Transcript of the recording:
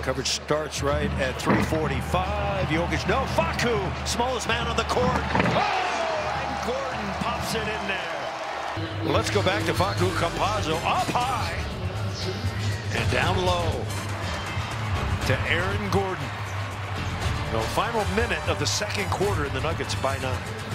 Coverage starts right at 3:45. Jokic, no, Facu, smallest man on the court. Oh, and Gordon pops it in there. Well, let's go back to Facundo Campazzo, up high and down low to Aaron Gordon. The final minute of the second quarter, and the Nuggets by 9.